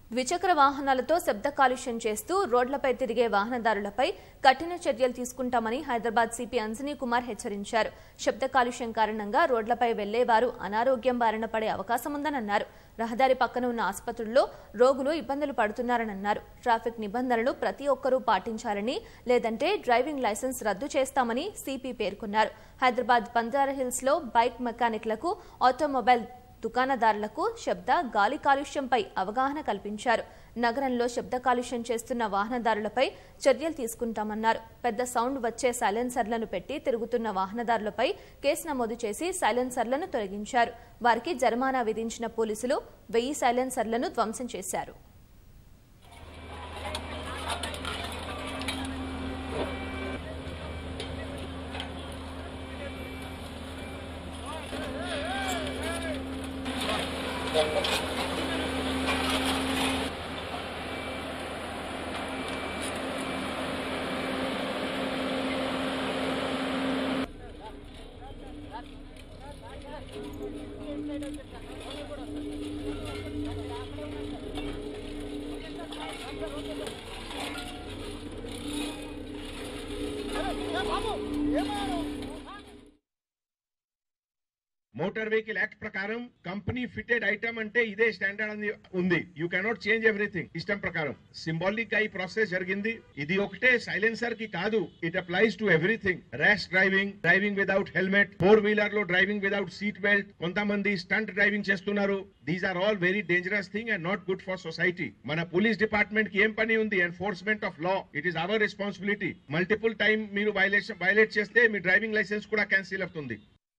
ద్విచక్ర వాహనాలతో శబ్ద కాలుష్యం చేస్తూ రోడ్లపై తిరిగే వాహనదారులపై కఠిన చర్యలు తీసుకుంటామని హైదరాబాద్ సిపి అంజనీ కుమార్ హెచ్చరించారు. శబ్ద కాలుష్యం కారణంగా రోడ్లపై వెళ్లేవారు అనారోగ్యం బారిన పడే అవకాశం ఉందన్నారు. రహదారి పక్కన ఉన్న ఆసుపత్రుల్లో రోగులు ఇబ్బందులు పడుతున్నారన్నారు. ట్రాఫిక్ నిబంధనలు ప్రతి ఒక్కరూ పాటించాలని, లేదంటే డ్రైవింగ్ లైసెన్స్ రద్దు చేస్తామని సిపి పేర్కొన్నారు. హైదరాబాద్ బంజారాహిల్స్ లో బైక్ మెకానిక్లకు, ఆటోమొబైల్ దుకాణదారులకు శబ్ద గాలి కాలుష్యంపై అవగాహన కల్పించారు. నగరంలో శబ్ద కాలుష్యం చేస్తున్న వాహనదారులపై చర్యలు తీసుకుంటామన్నారు. పెద్ద సౌండ్ వచ్చే సైలెన్సర్లను పెట్టి తిరుగుతున్న వాహనదారులపై కేసు నమోదు చేసి సైలెన్సర్లను తొలగించారు. వారికి జరిమానా విధించిన పోలీసులు 1000 సైలెన్సర్లను ధ్వంసం చేశారు. మోటార్ వెహికల్ యాక్ట్ ప్రకారం కంపెనీ ఫిటెడ్ ఐటమ్ అంటే ఇదే స్టాండర్డ్ ఉంది. You cannot change everything. ఇష్టం ప్రకారం సింబాలిక్ గా ఈ ప్రాసెస్ జరిగింది. ఇది ఒకటే సైలెన్సర్ కి కాదు, it applies to everything. Rash driving, driving without helmet, 4-వీలర్ లో డ్రైవింగ్ విదౌట్ సీట్ బెల్ట్, కొంతమంది స్టంట్ డ్రైవింగ్ చేస్తున్నారు. These are all very dangerous thing and not good for society. మన పోలీస్ డిపార్ట్మెంట్ కి ఏం పని ఉంది? Enforcement of law. It is our responsibility. Multiple time మీరు వైలేట్ చేస్తే మీ డ్రైవింగ్ లైసెన్స్ కూడా క్యాన్సిల్ అవుతుంది.